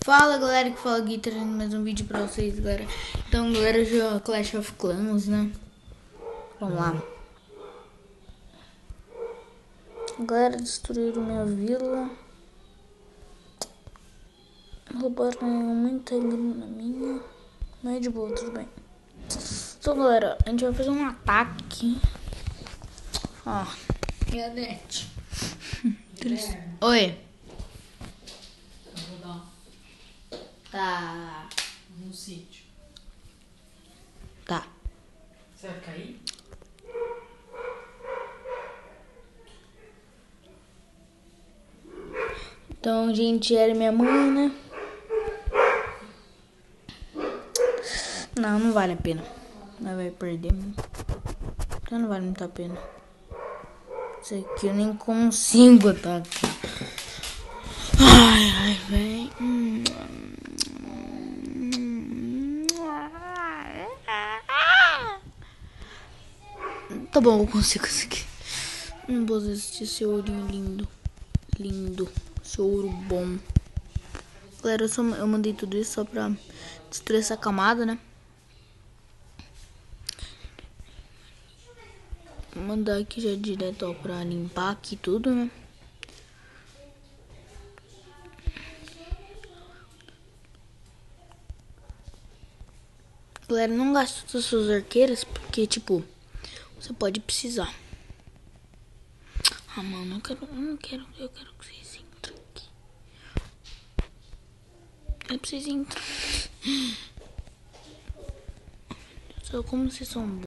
Fala galera, que fala Gui, trazendo mais um vídeo pra vocês, galera. Então galera, joga Clash of Clans, né? Vamos lá. Galera, destruíram minha vila. Roubaram muita grana minha. Mas é de boa, tudo bem. Então galera, a gente vai fazer um ataque. Ó, e a net? Oi. Eu vou dar Tá. no sítio. Tá. Você vai cair? Então, gente, era minha mãe, né? Não vale a pena. Nós vai perder. Então não vale muito a pena. Isso aqui eu nem consigo atacar. Ai, velho. Tá bom, eu consigo conseguir. Vou assistir esse ourinho lindo. Lindo. Esse ouro bom. Galera, eu mandei tudo isso só pra destruir essa camada, né? Vou mandar aqui já direto, ó, pra limpar aqui tudo, né? Galera, não gaste todas as suas arqueiras, porque, tipo, você pode precisar. Ah, mano, eu quero que vocês entrem aqui. É pra vocês entrarem. Só como vocês são bons.